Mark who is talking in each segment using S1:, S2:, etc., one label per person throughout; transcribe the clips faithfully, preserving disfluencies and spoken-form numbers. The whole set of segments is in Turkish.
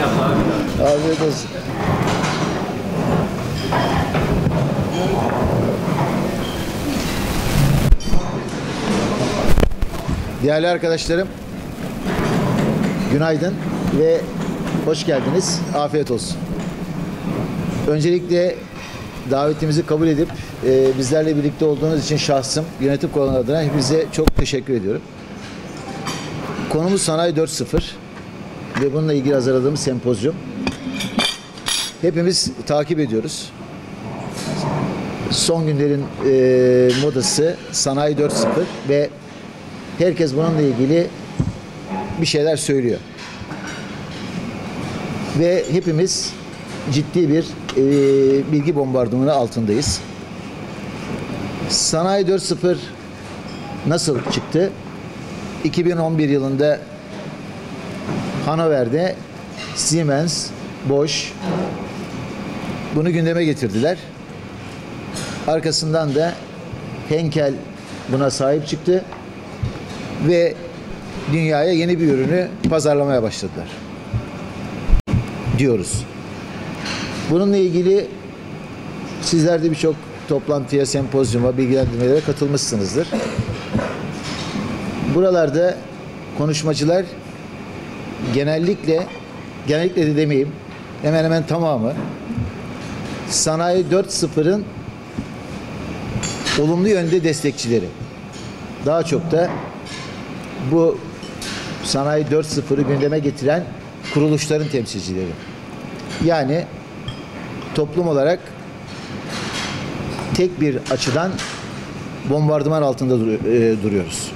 S1: Afiyet olsun. Değerli arkadaşlarım, günaydın ve hoş geldiniz. Afiyet olsun. Öncelikle davetimizi kabul edip e, bizlerle birlikte olduğunuz için şahsım, yönetim kurulu adına hepinize çok teşekkür ediyorum. Konumuz Sanayi dört nokta sıfır ve bununla ilgili hazırladığımız sempozyum. Hepimiz takip ediyoruz. Son günlerin e, modası Sanayi dört nokta sıfır ve herkes bununla ilgili bir şeyler söylüyor. Ve hepimiz ciddi bir e, bilgi bombardımanı altındayız. Sanayi dört nokta sıfır nasıl çıktı? iki bin on bir yılında Hannover'de Siemens, Bosch bunu gündeme getirdiler. Arkasından da Henkel buna sahip çıktı ve dünyaya yeni bir ürünü pazarlamaya başladılar diyoruz. Bununla ilgili sizler de birçok toplantıya, sempozyuma, bilgilendirmelere katılmışsınızdır. Buralarda konuşmacılar genellikle, genellikle de demeyeyim, hemen hemen tamamı Sanayi dört nokta sıfırın olumlu yönde destekçileri. Daha çok da bu Sanayi dört nokta sıfırı gündeme getiren kuruluşların temsilcileri. Yani toplum olarak tek bir açıdan bombardıman altında dur e, duruyoruz.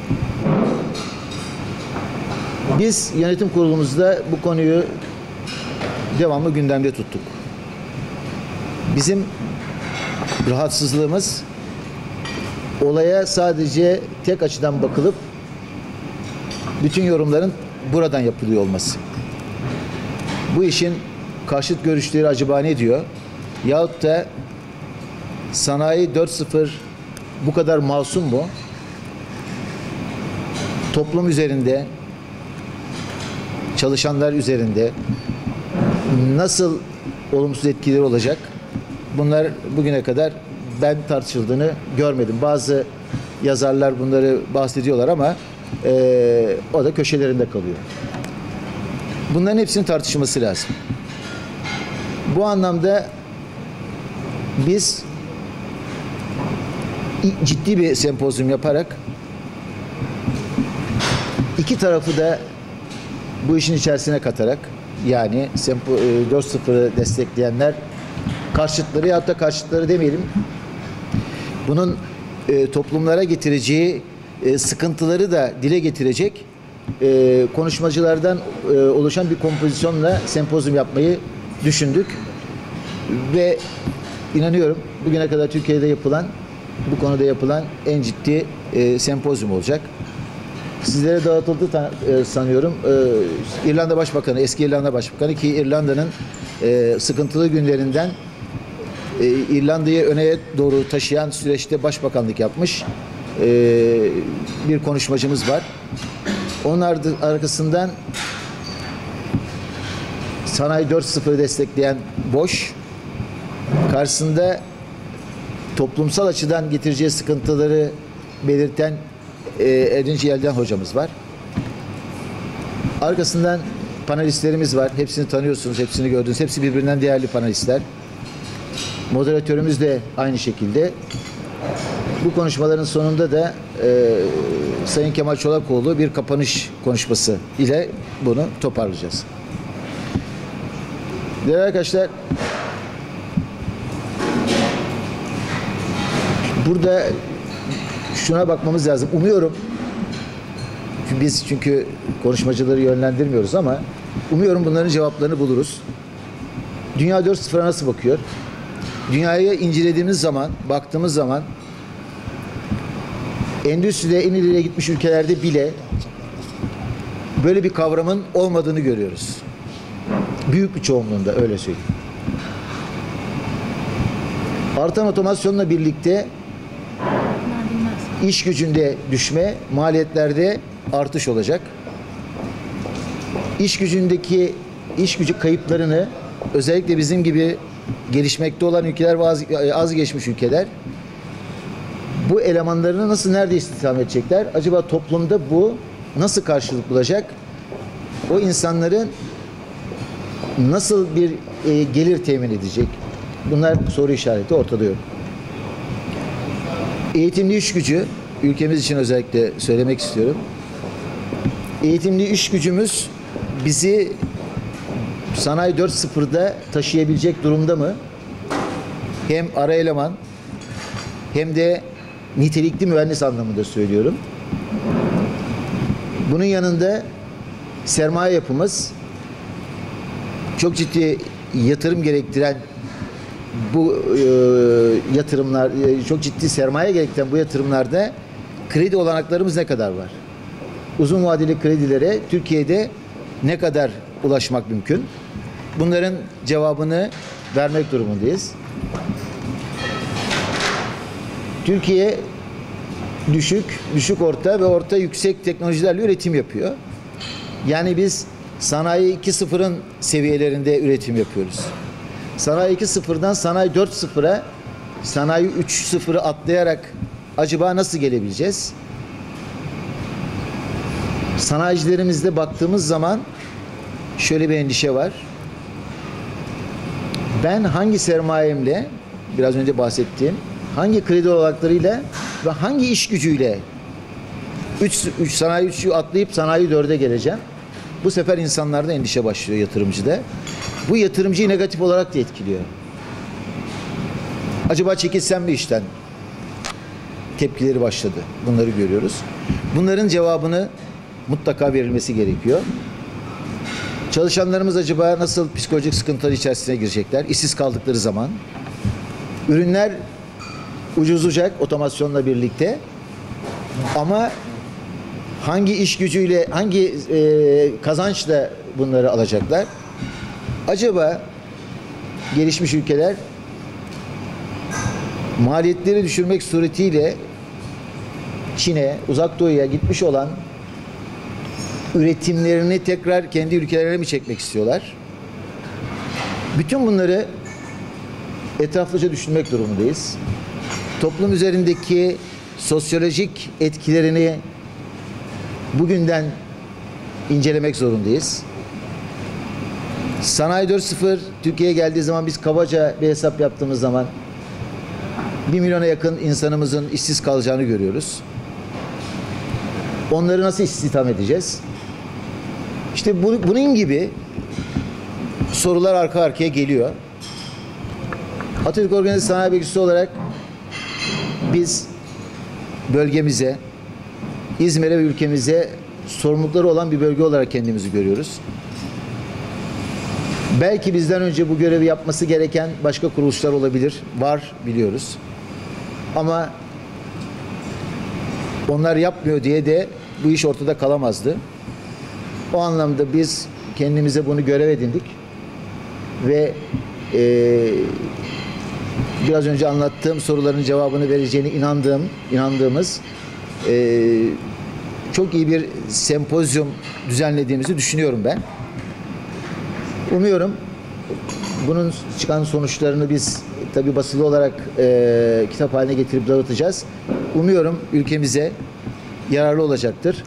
S1: Biz yönetim kurulumuzda bu konuyu devamlı gündemde tuttuk. Bizim rahatsızlığımız olaya sadece tek açıdan bakılıp bütün yorumların buradan yapılıyor olması. Bu işin karşıt görüşleri acaba ne diyor? Yahut da Sanayi dört nokta sıfır bu kadar masum mu? Toplum üzerinde, çalışanlar üzerinde nasıl olumsuz etkileri olacak? Bunlar bugüne kadar ben tartışıldığını görmedim. Bazı yazarlar bunları bahsediyorlar ama e, o da köşelerinde kalıyor. Bunların hepsinin tartışılması lazım. Bu anlamda biz ciddi bir sempozyum yaparak iki tarafı da bu işin içerisine katarak, yani dört nokta sıfırı destekleyenler, karşıtları ya da karşıtları demeyelim, bunun e, toplumlara getireceği e, sıkıntıları da dile getirecek e, konuşmacılardan e, oluşan bir kompozisyonla sempozyum yapmayı düşündük. Ve inanıyorum bugüne kadar Türkiye'de yapılan, bu konuda yapılan en ciddi e, sempozyum olacak. Sizlere dağıtıldı e, sanıyorum. E, İrlanda Başbakanı, eski İrlanda Başbakanı ki İrlanda'nın e, sıkıntılı günlerinden e, İrlanda'yı öne doğru taşıyan süreçte başbakanlık yapmış e, bir konuşmacımız var. Onun arkasından Sanayi dört nokta sıfırı destekleyen Bosch, karşısında toplumsal açıdan getireceği sıkıntıları belirten e, Erdinç Yelden hocamız var. Arkasından panelistlerimiz var. Hepsini tanıyorsunuz, hepsini gördünüz. Hepsi birbirinden değerli panelistler. Moderatörümüz de aynı şekilde. Bu konuşmaların sonunda da e, Sayın Kemal Çolakoğlu bir kapanış konuşması ile bunu toparlayacağız. Değerli arkadaşlar, burada şuna bakmamız lazım. Umuyorum, biz çünkü konuşmacıları yönlendirmiyoruz ama umuyorum bunların cevaplarını buluruz. Dünya dört nokta sıfıra nasıl bakıyor? Dünyayı incelediğimiz zaman, baktığımız zaman endüstride en ileriye gitmiş ülkelerde bile böyle bir kavramın olmadığını görüyoruz. Büyük bir çoğunluğunda, öyle söyleyeyim. Artan otomasyonla birlikte iş gücünde düşme, maliyetlerde artış olacak. İş gücündeki iş gücü kayıplarını özellikle bizim gibi gelişmekte olan ülkeler ve az, az geçmiş ülkeler bu elemanlarını nasıl, nerede istihdam edecekler? Acaba toplumda bu nasıl karşılık bulacak? O insanların nasıl bir e, gelir temin edecek? Bunlar soru işareti, ortada yok. Eğitimli iş gücü, ülkemiz için özellikle söylemek istiyorum. Eğitimli iş gücümüz bizi sanayi dört nokta sıfırda taşıyabilecek durumda mı? Hem ara eleman hem de nitelikli mühendis anlamında söylüyorum. Bunun yanında sermaye yapımız çok ciddi yatırım gerektiren bu e, yatırımlar, e, çok ciddi sermaye gerektiren bu yatırımlarda kredi olanaklarımız ne kadar var? Uzun vadeli kredilere Türkiye'de ne kadar ulaşmak mümkün? Bunların cevabını vermek durumundayız. Türkiye düşük, düşük orta ve orta yüksek teknolojilerle üretim yapıyor. Yani biz sanayi iki nokta sıfırın seviyelerinde üretim yapıyoruz. Sanayi iki nokta sıfırdan sanayi dört nokta sıfıra, sanayi üç nokta sıfırı atlayarak acaba nasıl gelebileceğiz? Sanayicilerimizde baktığımız zaman şöyle bir endişe var. Ben hangi sermayemle, biraz önce bahsettiğim, hangi kredi olanaklarıyla ve hangi iş gücüyle üç sanayi üçü atlayıp sanayi dörde geleceğim? Bu sefer insanlarda endişe başlıyor, yatırımcıda. Bu yatırımcıyı negatif olarak da etkiliyor. Acaba çekilsem mi işten? Tepkileri başladı. Bunları görüyoruz. Bunların cevabını mutlaka verilmesi gerekiyor. Çalışanlarımız acaba nasıl psikolojik sıkıntılar içerisine girecekler? İşsiz kaldıkları zaman. Ürünler ucuzlayacak otomasyonla birlikte. Ama hangi iş gücüyle, hangi e, kazançla bunları alacaklar? Acaba gelişmiş ülkeler maliyetleri düşürmek suretiyle Çin'e, Uzak Doğu'ya gitmiş olan üretimlerini tekrar kendi ülkelerine mi çekmek istiyorlar? Bütün bunları etraflıca düşünmek durumundayız. Toplum üzerindeki sosyolojik etkilerini bugünden incelemek zorundayız. Sanayi dört nokta sıfır Türkiye'ye geldiği zaman biz kabaca bir hesap yaptığımız zaman bir milyona yakın insanımızın işsiz kalacağını görüyoruz. Onları nasıl istihdam edeceğiz? İşte bu, bunun gibi sorular arka arkaya geliyor. Atatürk Organize Sanayi Bölgesi olarak biz bölgemize, İzmir'e ve ülkemize sorumlulukları olan bir bölge olarak kendimizi görüyoruz. Belki bizden önce bu görevi yapması gereken başka kuruluşlar olabilir. Var, biliyoruz. Ama onlar yapmıyor diye de bu iş ortada kalamazdı. O anlamda biz kendimize bunu görev edindik. Ve e, biraz önce anlattığım soruların cevabını vereceğine inandığım, inandığımız e, çok iyi bir sempozyum düzenlediğimizi düşünüyorum ben. Umuyorum bunun çıkan sonuçlarını biz tabi basılı olarak e, kitap haline getirip dağıtacağız. Umuyorum ülkemize yararlı olacaktır.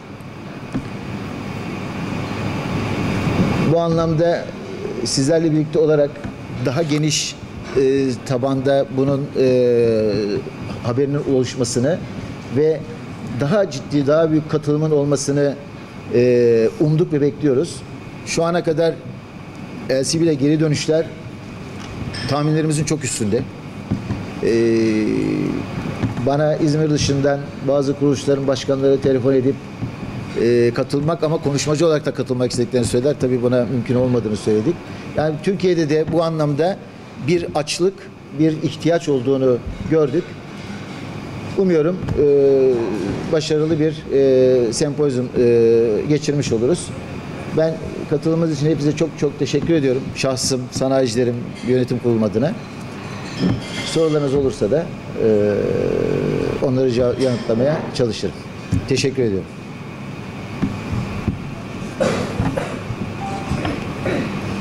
S1: Bu anlamda sizlerle birlikte olarak daha geniş e, tabanda bunun e, haberinin oluşmasını ve daha ciddi, daha büyük katılımın olmasını e, umduk ve bekliyoruz. Şu ana kadar L C B ile geri dönüşler tahminlerimizin çok üstünde. Ee, bana İzmir dışından bazı kuruluşların başkanları telefon edip e, katılmak ama konuşmacı olarak da katılmak istediklerini söylediler. Tabii buna mümkün olmadığını söyledik. Yani Türkiye'de de bu anlamda bir açlık, bir ihtiyaç olduğunu gördük. Umuyorum e, başarılı bir e, sempozyum e, geçirmiş oluruz. Ben katılımınız için hepinize çok çok teşekkür ediyorum. Şahsım, sanayicilerim, yönetim kurulu adına. Sorularınız olursa da e, onları yanıtlamaya çalışırım. Teşekkür ediyorum.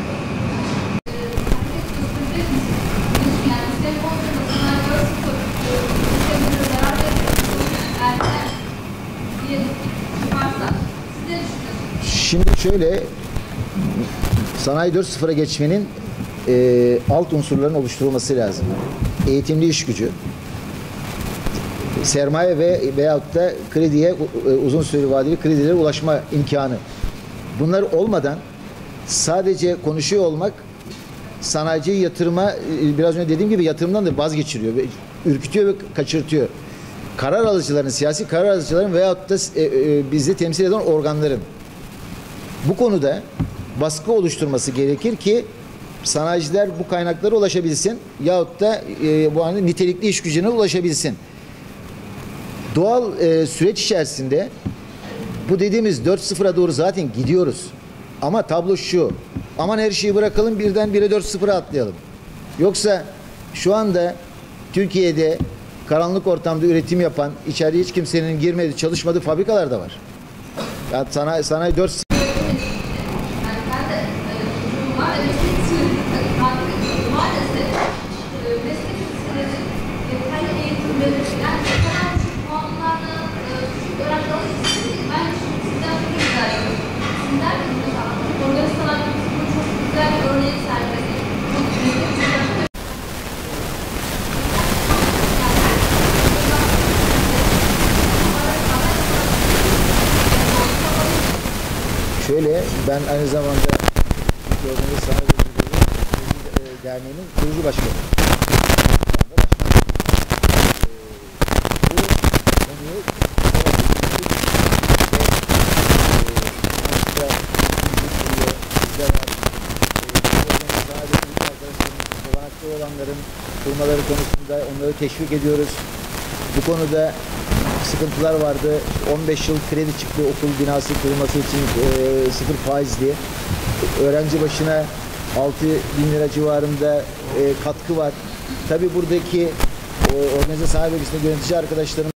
S1: Şöyle, sanayi dört sıfıra geçmenin e, alt unsurların oluşturulması lazım. Eğitimli iş gücü, sermaye ve veyahut da krediye, uzun süreli vadeli kredilere ulaşma imkanı. Bunlar olmadan sadece konuşuyor olmak sanayiciyi yatırıma, biraz önce dediğim gibi, yatırımdan da vazgeçiriyor, ürkütüyor ve kaçırtıyor. Karar alıcıların, siyasi karar alıcıların veyahut da e, e, bizi temsil eden organların bu konuda baskı oluşturması gerekir ki sanayiciler bu kaynaklara ulaşabilsin yahut da e, bu anlamda nitelikli iş gücüne ulaşabilsin. Doğal e, süreç içerisinde bu dediğimiz dört sıfıra doğru zaten gidiyoruz. Ama tablo şu: aman her şeyi bırakalım, birden bire dört sıfıra atlayalım. Yoksa şu anda Türkiye'de karanlık ortamda üretim yapan, içeriye hiç kimsenin girmediği, çalışmadığı fabrikalar da var. Yani sanayi, sanayi dört sıfır. Şöyle, ben aynı zamanda Türkiye Organize Sanayi Üreticileri Derneği'nin kurucu başkanı. Bu konuyu olanların kurmaları konusunda onları teşvik ediyoruz. Bu konuda sıkıntılar vardı. on beş yıl kredi çıktı okul binası kurulması için e, sıfır faizli. Öğrenci başına altı bin lira civarında e, katkı var. Tabii buradaki e, organize sanayi bölgesinde yönetici arkadaşlarım